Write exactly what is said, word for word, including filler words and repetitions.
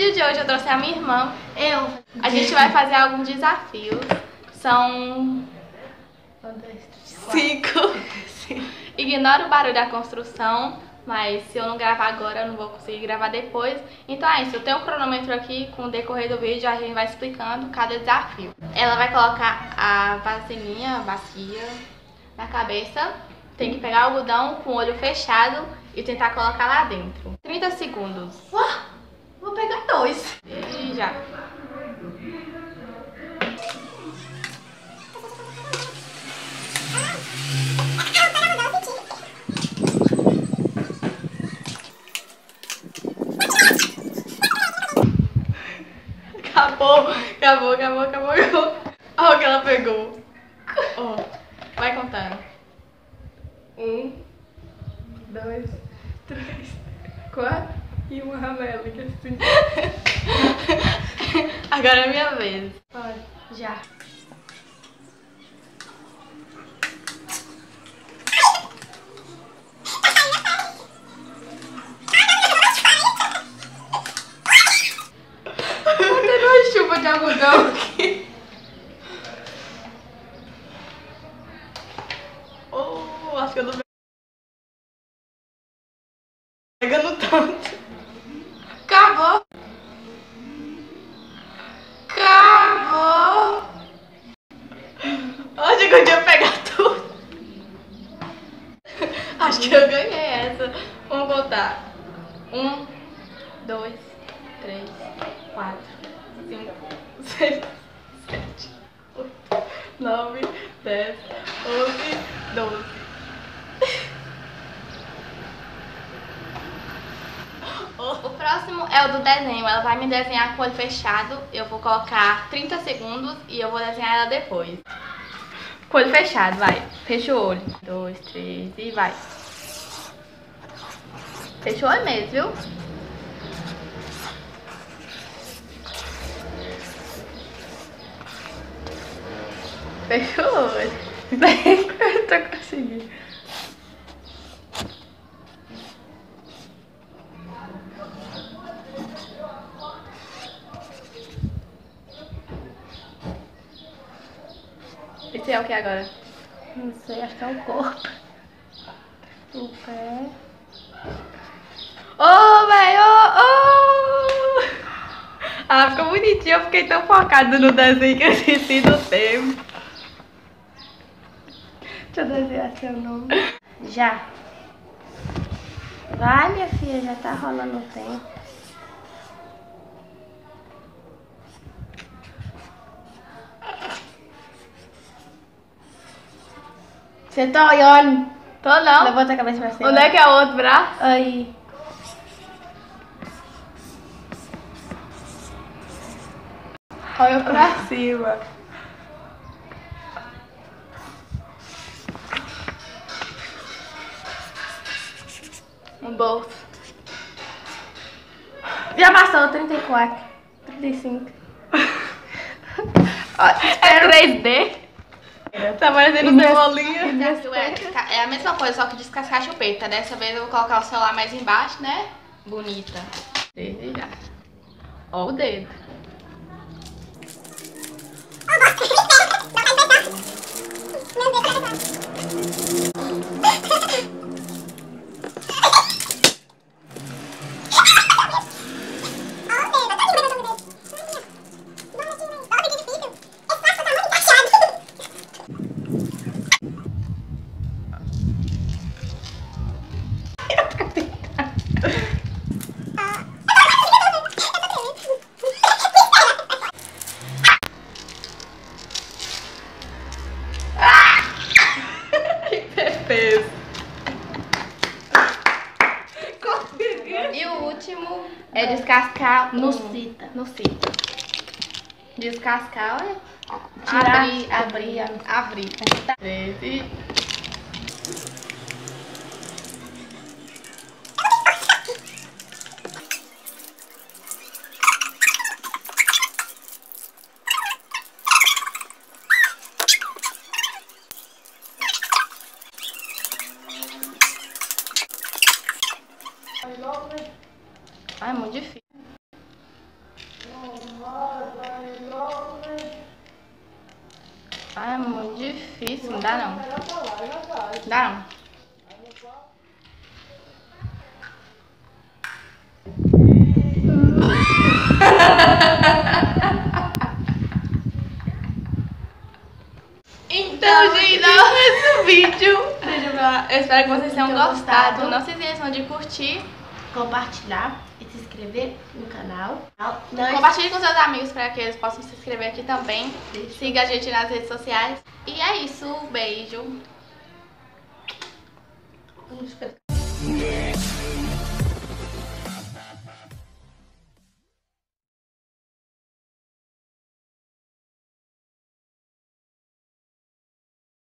vídeo de hoje eu trouxe a minha irmã. Eu. A gente vai fazer alguns desafios. São... Cinco. Ignora o barulho da construção, mas se eu não gravar agora, eu não vou conseguir gravar depois. Então é isso, eu tenho o cronômetro aqui, com o decorrer do vídeo a gente vai explicando cada desafio. Ela vai colocar a vasilhinha, a bacia, na cabeça. Tem que pegar o algodão com o olho fechado e tentar colocar lá dentro. trinta segundos. Uau, vou pegar dois. E já. Acabou, acabou, acabou, acabou, acabou. Olha o que ela pegou. Ó, vai contando. Um, dois, três, quatro e uma ramela que assim. Agora é minha vez. Pode, já. Tendo uma chuva de algodão aqui. Oh, acho que eu tô pegando tanto. Acabou. Acabou. Hoje que eu ia pegar tudo. Acho que eu ganhei essa. Vamos contar. Um, dois, três, quatro, cinco, seis, sete, oito, nove, dez, onze, doze. O próximo é o do desenho. Ela vai me desenhar com o olho fechado. Eu vou colocar trinta segundos e eu vou desenhar ela depois. Com o olho fechado, vai. Fecha o olho. Dois, três e vai. Fecha o olho mesmo, viu? Fecha o olho. Eu tô conseguindo. Esse é o que agora? Não sei, acho que é o corpo. O pé. Ô, oh, velho! Oh, oh. Ah, ficou bonitinho. Eu fiquei tão focada no desenho que eu esqueci do tempo. Deixa eu desenhar seu nome. Já. Vai, minha filha, já tá rolando o tempo. Você tá olhando? Tô não. Levanta a cabeça pra cima. Onde é que é o outro braço? Aí. Olha pra cima. Um bolso. Já passou, trinta e quatro. trinta e cinco. É três D? Tá parecendo minhas- cebolinha. e minhas É, é a mesma coisa, só que descascar a chupeta. Dessa vez eu vou colocar o celular mais embaixo, né? Bonita. Desde já. Ó o dedo. E o último é descascar No um- cita. No cita. Descascar, olha. Tirar, Abrir, abrir, abrir. Treze. Ah, é muito difícil. Não dá não. Dá não. Então, gente, esse vídeo. Eu espero que vocês tenham gostado. Não se esqueçam de curtir, compartilhar e se inscrever no canal. Não compartilhe com seus amigos para que eles possam se inscrever aqui também. Siga a gente nas redes sociais. E é isso. Beijo. Vamos